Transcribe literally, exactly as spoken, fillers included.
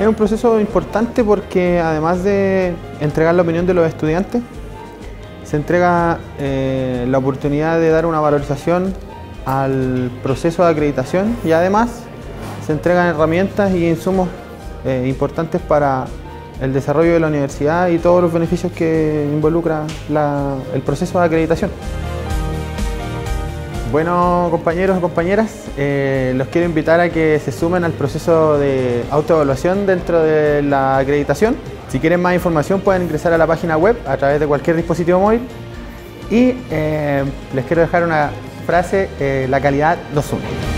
Es un proceso importante porque además de entregar la opinión de los estudiantes, se entrega eh, la oportunidad de dar una valorización al proceso de acreditación y además se entregan herramientas y insumos eh, importantes para el desarrollo de la universidad y todos los beneficios que involucra la, el proceso de acreditación. Bueno, compañeros y compañeras, eh, los quiero invitar a que se sumen al proceso de autoevaluación dentro de la acreditación. Si quieren más información pueden ingresar a la página web a través de cualquier dispositivo móvil y eh, les quiero dejar una frase, eh, la calidad nos une.